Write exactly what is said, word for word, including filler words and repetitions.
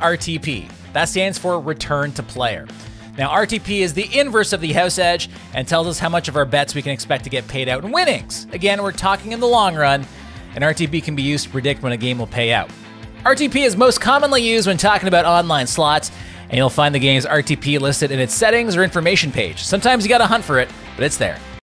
R T P. That stands for Return to Player. Now, R T P is the inverse of the house edge and tells us how much of our bets we can expect to get paid out in winnings. Again, we're talking in the long run, and R T P can be used to predict when a game will pay out. R T P is most commonly used when talking about online slots, and you'll find the game's R T P listed in its settings or information page. Sometimes you gotta hunt for it, but it's there.